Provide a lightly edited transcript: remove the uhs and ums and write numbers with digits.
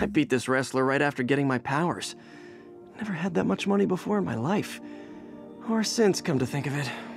I beat this wrestler right after getting my powers. Never had that much money before in my life. Or since, come to think of it.